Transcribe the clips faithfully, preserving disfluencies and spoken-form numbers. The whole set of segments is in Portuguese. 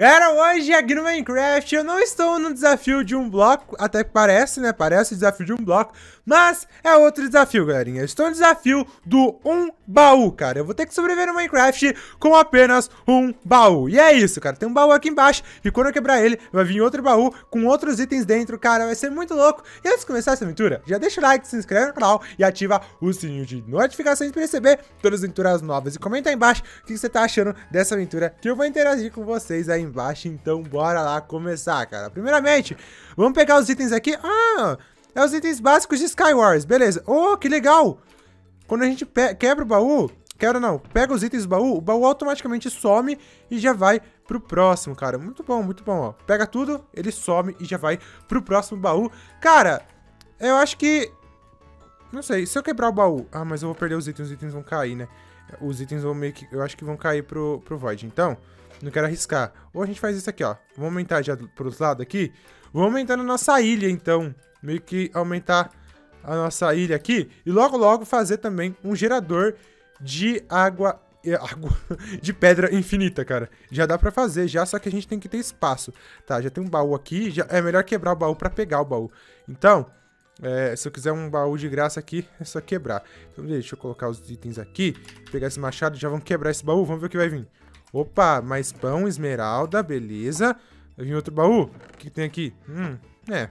Galera, hoje aqui no Minecraft eu não estou no desafio de um bloco, até que parece, né? Parece o desafio de um bloco, mas é outro desafio, galerinha. Eu estou no desafio do um baú, cara. Eu vou ter que sobreviver no Minecraft com apenas um baú. E é isso, cara. Tem um baú aqui embaixo e quando eu quebrar ele, vai vir outro baú com outros itens dentro, cara. Vai ser muito louco. E antes de começar essa aventura, já deixa o like, se inscreve no canal e ativa o sininho de notificações para receber todas as aventuras novas. E comenta aí embaixo o que você tá achando dessa aventura, que eu vou interagir com vocês aí embaixo. Então bora lá começar, cara. Primeiramente, vamos pegar os itens aqui. Ah, é os itens básicos de Skywars, beleza. Oh, que legal. Quando a gente quebra o baú, quebra não, pega os itens do baú, o baú automaticamente some e já vai pro próximo, cara. Muito bom, muito bom, ó. Pega tudo, ele some e já vai pro próximo baú. Cara, eu acho que... Não sei, se eu quebrar o baú... Ah, mas eu vou perder os itens, os itens vão cair, né? Os itens vão meio que... Eu acho que vão cair pro, pro Void, então... Não quero arriscar. Ou a gente faz isso aqui, ó. Vamos aumentar já pros lados aqui. Vamos aumentando a nossa ilha, então. Meio que aumentar a nossa ilha aqui. E logo, logo fazer também um gerador de água... Água... de pedra infinita, cara. Já dá pra fazer, já. Só que a gente tem que ter espaço. Tá, já tem um baú aqui. Já é melhor quebrar o baú pra pegar o baú. Então... É, se eu quiser um baú de graça aqui, é só quebrar. Então deixa eu colocar os itens aqui. Pegar esse machado, já vamos quebrar esse baú. Vamos ver o que vai vir. Opa, mais pão, esmeralda, beleza. Vai vir outro baú? O que, que tem aqui? Hum, é.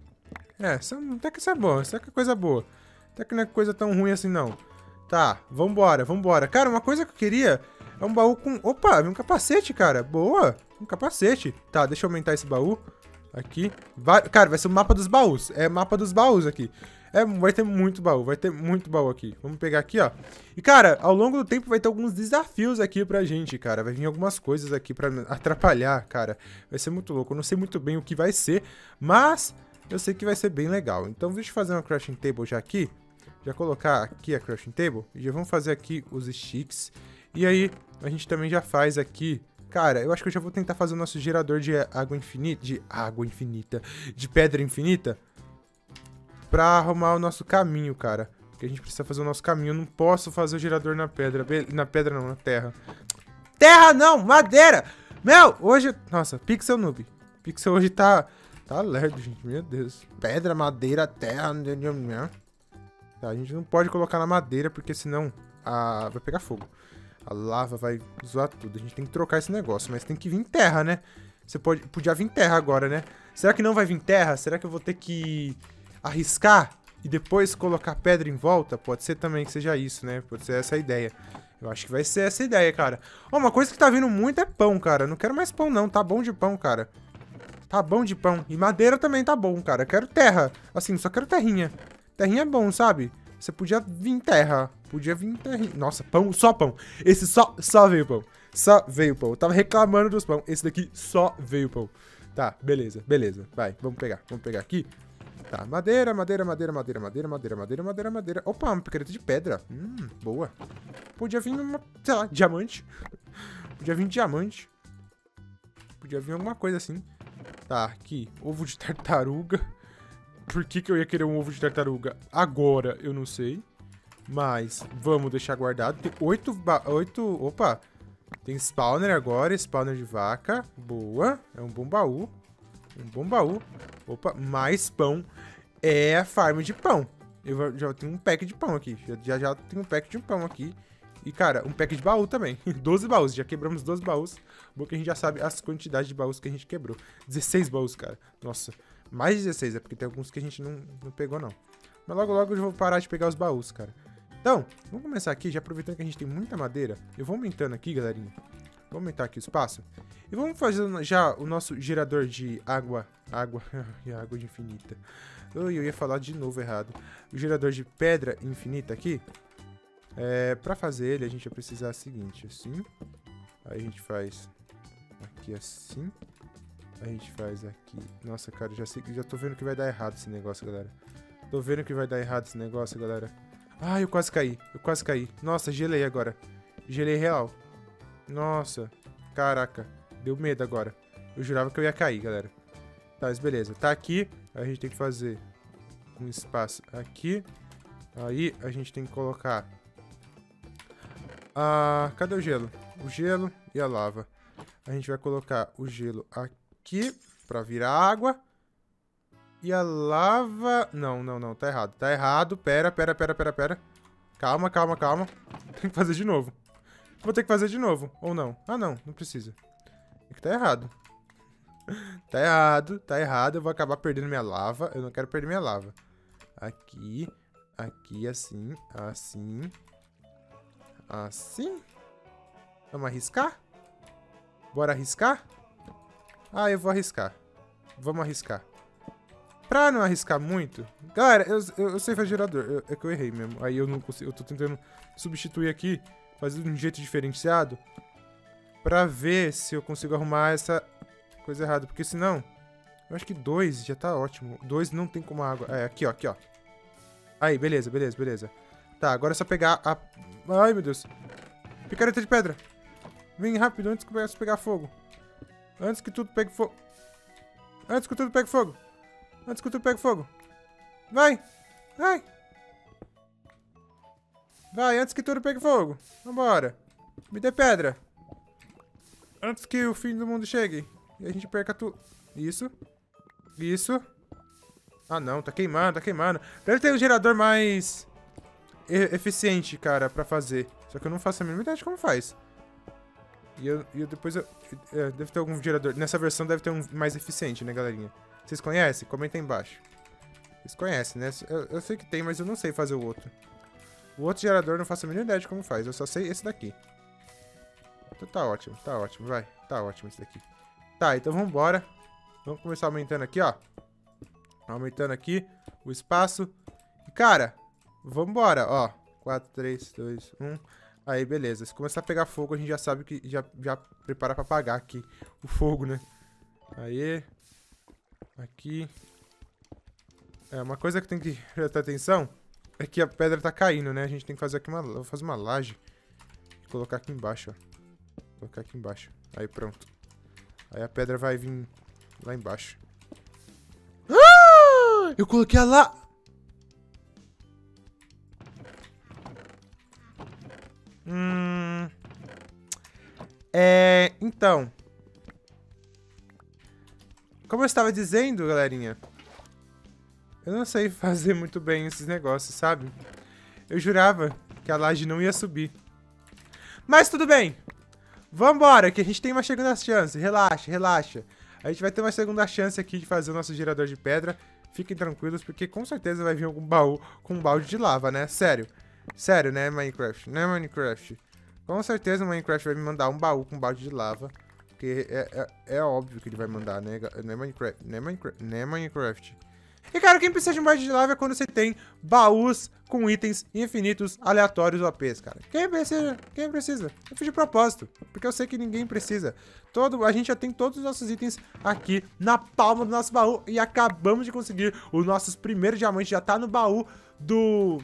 É, até que isso é bom, isso é que é coisa boa. Até que não é coisa tão ruim assim, não. Tá, vambora, vambora. Cara, uma coisa que eu queria é um baú com... Opa, um capacete, cara. Boa, um capacete. Tá, deixa eu aumentar esse baú. Aqui. Vai... Cara, vai ser o mapa dos baús. É mapa dos baús aqui. É, vai ter muito baú, vai ter muito baú aqui. Vamos pegar aqui, ó. E, cara, ao longo do tempo vai ter alguns desafios aqui pra gente, cara. Vai vir algumas coisas aqui pra atrapalhar, cara. Vai ser muito louco. Eu não sei muito bem o que vai ser, mas eu sei que vai ser bem legal. Então, deixa eu fazer uma crafting table já aqui. Já colocar aqui a crafting table. E já vamos fazer aqui os sticks. E aí, a gente também já faz aqui... Cara, eu acho que eu já vou tentar fazer o nosso gerador de água infinita. De água infinita. De pedra infinita. Pra arrumar o nosso caminho, cara. Porque a gente precisa fazer o nosso caminho. Eu não posso fazer o gerador na pedra. Na pedra não, na terra. Terra não! Madeira! Meu, hoje... Nossa, Pixel noob. Pixel hoje tá... Tá lerdo, gente. Meu Deus. Pedra, madeira, terra... Tá, a gente não pode colocar na madeira, porque senão a... vai pegar fogo. A lava vai zoar tudo. A gente tem que trocar esse negócio. Mas tem que vir terra, né? Você pode... Podia vir terra agora, né? Será que não vai vir terra? Será que eu vou ter que... arriscar e depois colocar pedra em volta? Pode ser também que seja isso, né? Pode ser essa a ideia. Eu acho que vai ser essa a ideia, cara. Ó, uma coisa que tá vindo muito é pão, cara. Não quero mais pão, não. Tá bom de pão, cara. Tá bom de pão. E madeira também tá bom, cara. Quero terra. Assim, só quero terrinha. Terrinha é bom, sabe? Você podia vir terra. Podia vir terrinha. Nossa, pão, só pão. Esse só, só veio pão. Só veio pão. Eu tava reclamando dos pão. Esse daqui só veio pão. Tá, beleza, beleza. Vai, vamos pegar. Vamos pegar aqui. Tá, madeira, madeira, madeira, madeira, madeira, madeira, madeira, madeira, madeira. Opa, uma picareta de pedra. Hum, boa. Podia vir uma, sei lá, diamante. Podia vir diamante. Podia vir alguma coisa assim. Tá, aqui, ovo de tartaruga. Por que que eu ia querer um ovo de tartaruga agora? Eu não sei. Mas vamos deixar guardado. Tem oito, oito, opa. Tem spawner agora, spawner de vaca. Boa, é um bom baú. Um bom baú. Opa, mais pão. É a farm de pão. Eu já tenho um pack de pão aqui. Já já tenho um pack de pão aqui. E, cara, um pack de baú também. doze baús. Já quebramos doze baús. Bom que a gente já sabe as quantidades de baús que a gente quebrou. dezesseis baús, cara. Nossa, mais de dezesseis. É porque tem alguns que a gente não, não pegou, não. Mas logo, logo eu vou parar de pegar os baús, cara. Então, vamos começar aqui. Já aproveitando que a gente tem muita madeira. Eu vou aumentando aqui, galerinha. Vou aumentar aqui o espaço. E vamos fazer já o nosso gerador de água. Água. e água de infinita. Ui, eu ia falar de novo errado. O gerador de pedra infinita aqui. É, pra fazer ele, a gente vai precisar o seguinte, assim. Aí a gente faz aqui assim. Aí a gente faz aqui. Nossa, cara, já, sei, já tô vendo que vai dar errado esse negócio, galera. Tô vendo que vai dar errado esse negócio, galera. Ai, eu quase caí. Eu quase caí. Nossa, gelei agora. Gelei real. Nossa, caraca, deu medo agora. Eu jurava que eu ia cair, galera. Tá, mas beleza, tá aqui. A gente tem que fazer um espaço aqui. Aí a gente tem que colocar... Ah, cadê o gelo? O gelo e a lava. A gente vai colocar o gelo aqui pra virar água. E a lava... Não, não, não. Tá errado. Tá errado. Pera, pera, pera, pera, pera. Calma, calma, calma. Tem que fazer de novo. Vou ter que fazer de novo. Ou não? Ah, não. Não precisa. É que tá errado. Tá errado. Tá errado. Eu vou acabar perdendo minha lava. Eu não quero perder minha lava. Aqui. Aqui, assim. Assim. Assim. Vamos arriscar? Bora arriscar? Ah, eu vou arriscar. Vamos arriscar. Pra não arriscar muito... Galera, eu, eu, eu sei fazer gerador. Eu, é que eu errei mesmo. Aí eu não consigo... Eu tô tentando substituir aqui. Fazer de um jeito diferenciado. Pra ver se eu consigo arrumar essa coisa errada. Porque senão... Eu acho que dois já tá ótimo. Dois não tem como água. É, aqui, ó. Aqui, ó. Aí, beleza, beleza, beleza. Tá, agora é só pegar a... Ai, meu Deus. Picareta de pedra. Vem rápido, antes que eu pegar fogo. Antes que tudo pegue fogo. Antes que tudo pegue fogo. Antes que tudo pegue fogo. Vai. Vai. Vai, antes que tudo pegue fogo. Vambora. Me dê pedra. Antes que o fim do mundo chegue. E a gente perca tudo. Isso. Isso. Ah, não. Tá queimando, tá queimando. Deve ter um gerador mais... E eficiente, cara, pra fazer. Só que eu não faço a mínima ideia de como faz. E eu, e eu depois eu... É, deve ter algum gerador... Nessa versão deve ter um mais eficiente, né, galerinha? Vocês conhecem? Comenta aí embaixo. Vocês conhecem, né? Eu, eu sei que tem, mas eu não sei fazer o outro. O outro gerador eu não faço a mínima ideia de como faz. Eu só sei esse daqui. Então tá ótimo, tá ótimo, vai. Tá ótimo esse daqui. Tá, então vambora. Vamos começar aumentando aqui, ó. Aumentando aqui o espaço. E, cara, vambora, ó. quatro, três, dois, um... Aí, beleza. Se começar a pegar fogo, a gente já sabe que já, já prepara pra apagar aqui o fogo, né? Aí. Aqui. É, uma coisa que tem que prestar atenção é que a pedra tá caindo, né? A gente tem que fazer aqui uma... Vou fazer uma laje. E colocar aqui embaixo, ó. Colocar aqui embaixo. Aí, pronto. Aí a pedra vai vir lá embaixo. Ah! Eu coloquei a lá... Hum... É... Então... Como eu estava dizendo, galerinha... Eu não sei fazer muito bem esses negócios, sabe? Eu jurava que a laje não ia subir. Mas tudo bem! Vambora, que a gente tem uma segunda chance. Relaxa, relaxa. A gente vai ter uma segunda chance aqui de fazer o nosso gerador de pedra. Fiquem tranquilos, porque com certeza vai vir algum baú com um balde de lava, né? Sério. Sério, né, Minecraft? Né, Minecraft? Com certeza o Minecraft vai me mandar um baú com um balde de lava. Porque é, é, é óbvio que ele vai mandar, né? Não é Minecraft. Não é Minecraft. Não é Minecraft. E, cara, quem precisa de um balde de lava é quando você tem baús com itens infinitos, aleatórios O Ps, cara. Quem precisa? Quem precisa? Eu fiz de propósito, porque eu sei que ninguém precisa. Todo, a gente já tem todos os nossos itens aqui na palma do nosso baú e acabamos de conseguir os nossos primeiros diamantes. Já tá no baú do...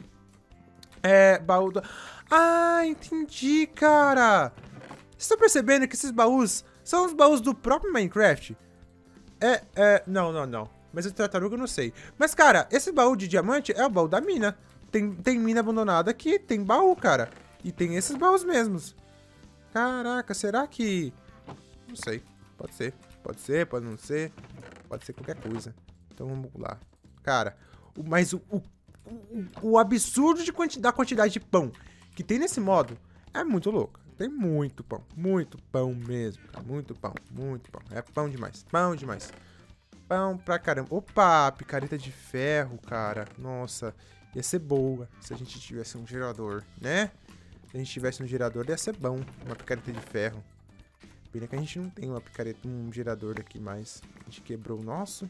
É, baú do... Ah, entendi, cara. Vocês estão percebendo que esses baús são os baús do próprio Minecraft? É, é... Não, não, não. Mas o tartaruga eu não sei. Mas, cara, esse baú de diamante é o baú da mina. Tem, tem mina abandonada aqui, tem baú, cara. E tem esses baús mesmos. Caraca, será que... Não sei. Pode ser. Pode ser, pode não ser. Pode ser qualquer coisa. Então vamos lá. Cara, o, mas o, o, o, o absurdo de quanti, da quantidade de pão que tem nesse modo é muito louco. Tem muito pão. Muito pão mesmo, cara. Muito pão. Muito pão. É pão demais. Pão demais. Pão pra caramba. Opa, picareta de ferro, cara. Nossa, ia ser boa se a gente tivesse um gerador, né? Se a gente tivesse um gerador, ia ser bom. Uma picareta de ferro. Pena que a gente não tem uma picareta, um gerador aqui mais. A gente quebrou o nosso.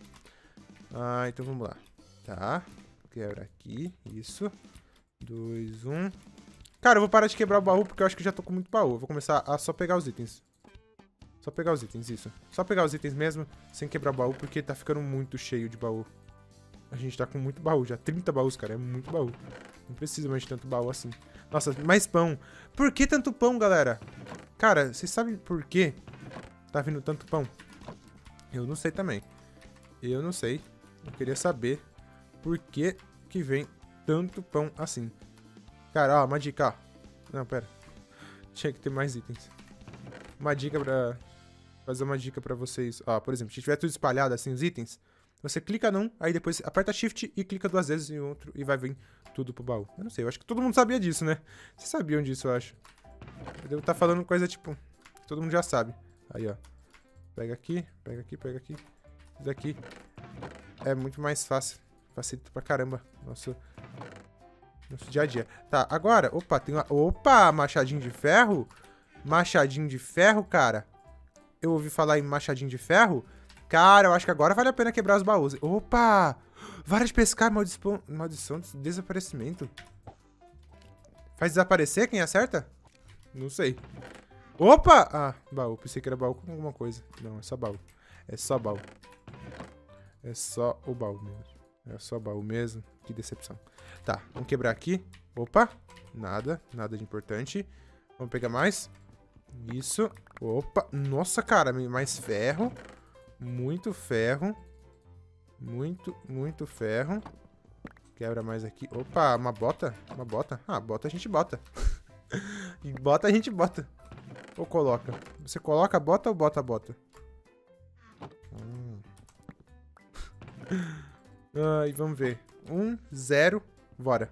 Ah, então vamos lá. Tá. Quebra aqui. Isso. Dois, um. Cara, eu vou parar de quebrar o baú porque eu acho que eu já tô com muito baú. Eu vou começar a só pegar os itens. Só pegar os itens, isso. Só pegar os itens mesmo, sem quebrar o baú, porque tá ficando muito cheio de baú. A gente tá com muito baú já. trinta baús, cara. É muito baú. Não precisa mais de tanto baú assim. Nossa, mais pão. Por que tanto pão, galera? Cara, vocês sabem por que tá vindo tanto pão? Eu não sei também. Eu não sei. Eu queria saber por que que vem tanto pão assim. Cara, ó, uma dica, ó. Não, pera. Tinha que ter mais itens. Uma dica pra... fazer uma dica pra vocês. Ó, por exemplo, se tiver tudo espalhado assim, os itens, você clica num, aí depois aperta Shift e clica duas vezes em outro e vai vir tudo pro baú. Eu não sei, eu acho que todo mundo sabia disso, né? Vocês sabiam disso, eu acho. Eu devo estar falando coisa, tipo, que todo mundo já sabe. Aí, ó. Pega aqui, pega aqui, pega aqui. Isso aqui é muito mais fácil. Facilita pra caramba nosso, nosso dia a dia. Tá, agora, opa, tem uma... Opa, machadinho de ferro? Machadinho de ferro, cara. Eu ouvi falar em machadinho de ferro. Cara, eu acho que agora vale a pena quebrar os baús. Opa! Vara de pescar, maldição, maldição de desaparecimento. Faz desaparecer quem acerta? Não sei. Opa! Ah, baú. Pensei que era baú com alguma coisa. Não, é só baú. É só baú. É só o baú mesmo. É só baú mesmo. Que decepção. Tá, vamos quebrar aqui. Opa! Nada. Nada de importante. Vamos pegar mais. Isso. Opa! Nossa, cara. Mais ferro. Muito ferro. Muito, muito ferro. Quebra mais aqui. Opa, uma bota? Uma bota? Ah, bota a gente bota. E bota a gente bota. Ou coloca? Você coloca a bota ou bota a bota? Hum. Ai, vamos ver. Um, zero. Bora.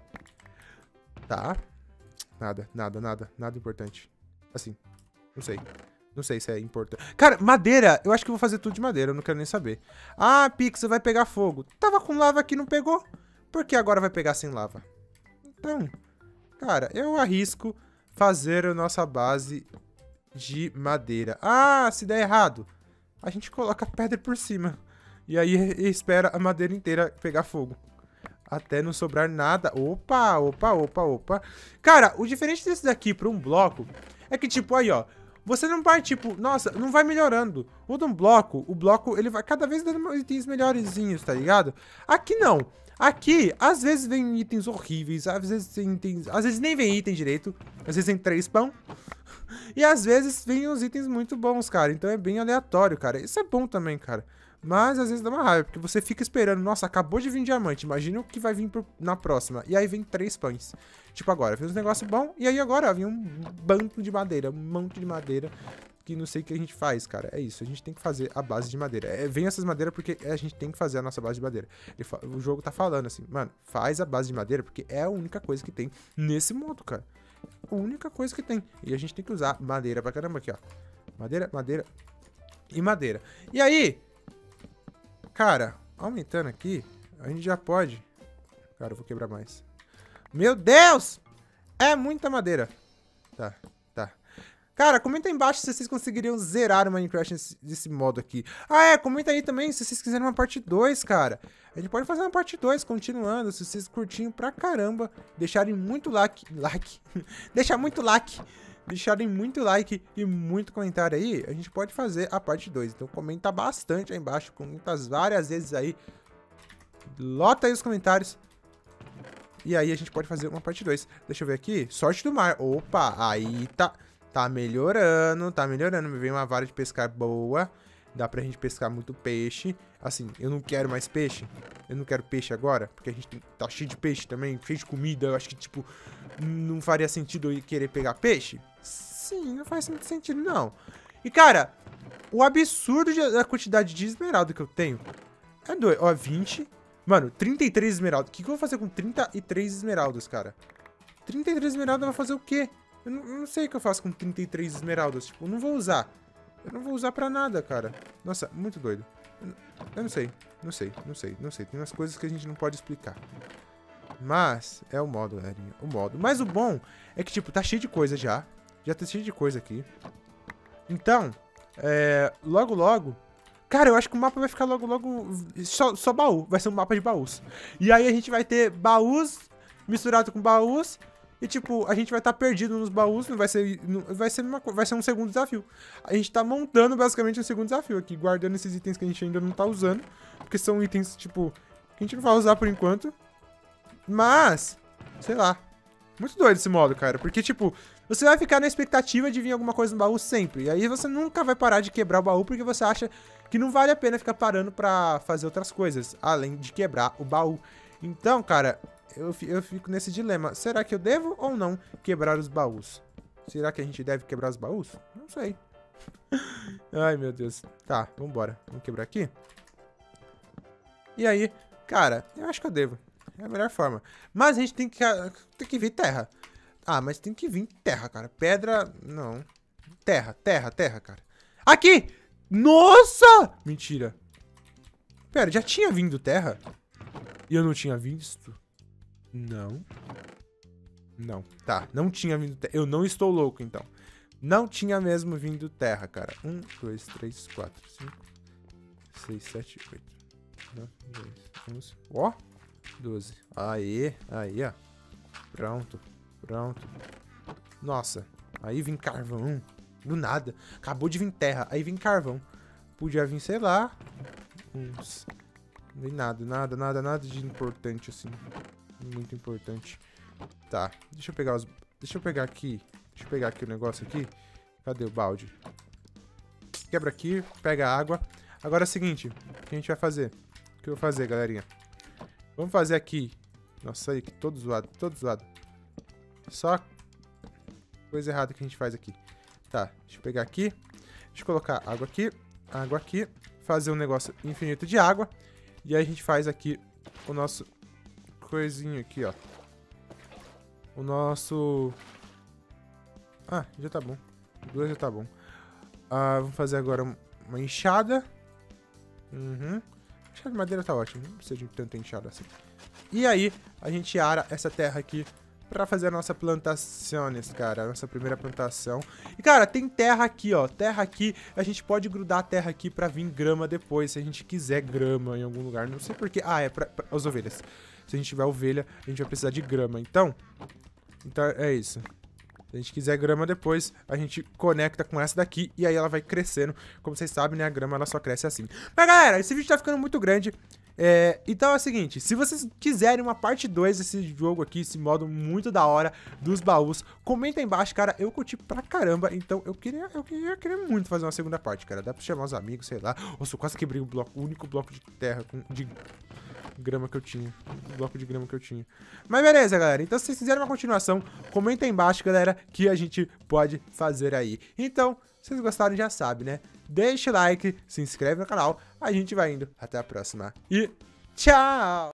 Tá. Nada, nada, nada. Nada importante. Assim. Não sei. Não sei se é importante. Cara, madeira. Eu acho que eu vou fazer tudo de madeira. Eu não quero nem saber. Ah, Pixel vai pegar fogo. Tava com lava aqui, não pegou? Por que agora vai pegar sem lava? Então, cara, eu arrisco fazer a nossa base de madeira. Ah, se der errado, a gente coloca pedra por cima. E aí espera a madeira inteira pegar fogo. Até não sobrar nada. Opa, opa, opa, opa. Cara, o diferente desse daqui para um bloco é que, tipo, aí, ó. Você não vai, tipo, nossa, não vai melhorando. O de um bloco, o bloco, ele vai cada vez dando itens melhorzinhos, tá ligado? Aqui não. Aqui, às vezes vem itens horríveis, às vezes tem itens... Às vezes nem vem item direito. Às vezes tem três pão. E às vezes vem uns itens muito bons, cara. Então é bem aleatório, cara. Isso é bom também, cara. Mas às vezes dá uma raiva, porque você fica esperando. Nossa, acabou de vir diamante. Imagina o que vai vir pro, na próxima. E aí vem três pães. Tipo agora, fez um negócio bom. E aí agora ó, vem um banco de madeira. Um monte de madeira. Que não sei o que a gente faz, cara. É isso, a gente tem que fazer a base de madeira. É, vem essas madeiras porque a gente tem que fazer a nossa base de madeira. Ele, o jogo tá falando assim, mano, faz a base de madeira porque é a única coisa que tem nesse modo, cara. A única coisa que tem. E a gente tem que usar madeira pra caramba aqui, ó. Madeira, madeira e madeira. E aí, cara, aumentando aqui, a gente já pode... Cara, eu vou quebrar mais. Meu Deus! É muita madeira. Tá, tá. Cara, comenta aí embaixo se vocês conseguiriam zerar o Minecraft nesse, desse modo aqui. Ah, é, comenta aí também se vocês quiserem uma parte dois, cara. A gente pode fazer uma parte dois, continuando, se vocês curtinham pra caramba. Deixarem muito like, like, deixar muito like, deixarem muito like e muito comentário aí, a gente pode fazer a parte dois. Então comenta bastante aí embaixo, comenta várias vezes aí. Lota aí os comentários. E aí a gente pode fazer uma parte dois. Deixa eu ver aqui, sorte do mar. Opa, aí tá... Tá melhorando, tá melhorando. Me veio uma vara de pescar boa. Dá pra gente pescar muito peixe. Assim, eu não quero mais peixe. Eu não quero peixe agora. Porque a gente tem, tá cheio de peixe também. Cheio de comida. Eu acho que, tipo, não faria sentido eu querer pegar peixe? Sim, não faz muito sentido, não. E, cara, o absurdo de, da quantidade de esmeralda que eu tenho é doido. Ó, vinte. Mano, trinta e três esmeraldas. O que, que eu vou fazer com trinta e três esmeraldas, cara? trinta e três esmeraldas vai fazer o quê? Eu não, eu não sei o que eu faço com trinta e três esmeraldas. Tipo, eu não vou usar. Eu não vou usar pra nada, cara. Nossa, muito doido. Eu, eu não sei. Não sei, não sei, não sei. Tem umas coisas que a gente não pode explicar. Mas, é o modo, galerinha. O modo. Mas o bom é que, tipo, tá cheio de coisa já. Já tá cheio de coisa aqui. Então, é... Logo, logo... Cara, eu acho que o mapa vai ficar logo, logo... Só, só baú. Vai ser um mapa de baús. E aí a gente vai ter baús misturado com baús... E, tipo, a gente vai estar tá perdido nos baús, não vai ser, não, vai, ser uma, vai ser um segundo desafio. A gente tá montando, basicamente, um segundo desafio aqui, guardando esses itens que a gente ainda não tá usando. Porque são itens, tipo, que a gente não vai usar por enquanto. Mas, sei lá, muito doido esse modo, cara. Porque, tipo, você vai ficar na expectativa de vir alguma coisa no baú sempre. E aí você nunca vai parar de quebrar o baú, porque você acha que não vale a pena ficar parando pra fazer outras coisas, além de quebrar o baú. Então, cara... Eu, eu fico nesse dilema. Será que eu devo ou não quebrar os baús? Será que a gente deve quebrar os baús? Não sei. Ai, meu Deus. Tá, vambora. Vamos quebrar aqui. E aí, cara, eu acho que eu devo. É a melhor forma. Mas a gente tem que, tem que vir terra. Ah, mas tem que vir terra, cara. Pedra, não. Terra, terra, terra, cara. Aqui! Nossa! Mentira. Pera, já tinha vindo terra? E eu não tinha visto? Não. Não, tá. Não tinha vindo terra. Eu não estou louco, então. Não tinha mesmo vindo terra, cara. Um, dois, três, quatro, cinco, seis, sete, oito, nove, dez, onze. Ó, doze. Aê, aí, ó. Pronto, pronto. Nossa, aí vem carvão. Do nada. Acabou de vir terra, aí vem carvão. Podia vir, sei lá. Uns... Não vem nada, nada, nada, nada de importante, assim. Muito importante. Tá, deixa eu pegar os... Deixa eu pegar aqui... Deixa eu pegar aqui o negócio aqui. Cadê o balde? Quebra aqui, pega a água. Agora é o seguinte, o que a gente vai fazer? O que eu vou fazer, galerinha? Vamos fazer aqui. Nossa, aí, todo zoado, todo zoado. Só coisa errada que a gente faz aqui. Tá, deixa eu pegar aqui. Deixa eu colocar água aqui, água aqui. Fazer um negócio infinito de água. E aí a gente faz aqui o nosso coisinho aqui, ó. O nosso... Ah, já tá bom. Duas já tá bom. Ah, vamos fazer agora uma enxada. Uhum. Enxada de madeira tá ótimo. Não precisa de tanta enxada assim. E aí, a gente ara essa terra aqui pra fazer a nossa plantações, cara. A nossa primeira plantação. E, cara, tem terra aqui, ó. Terra aqui. A gente pode grudar a terra aqui pra vir grama depois. Se a gente quiser grama em algum lugar. Não sei porquê. Ah, é pra, pra as ovelhas. Se a gente tiver ovelha, a gente vai precisar de grama. Então, então é isso. Se a gente quiser grama depois, a gente conecta com essa daqui e aí ela vai crescendo. Como vocês sabem, né, a grama ela só cresce assim. Mas galera, esse vídeo tá ficando muito grande. É, então é o seguinte, se vocês quiserem uma parte dois desse jogo aqui, esse modo muito da hora dos baús, comenta aí embaixo, cara, eu curti pra caramba, então eu queria, eu queria, eu queria muito fazer uma segunda parte, cara, dá pra chamar os amigos, sei lá. Nossa, eu quase quebrei o bloco, o único bloco de terra, com, de grama que eu tinha, o bloco de grama que eu tinha. Mas beleza, galera, então se vocês quiserem uma continuação, comenta aí embaixo, galera, que a gente pode fazer aí. Então, se vocês gostaram, já sabe, né? Deixa o like, se inscreve no canal, a gente vai indo. Até a próxima e tchau!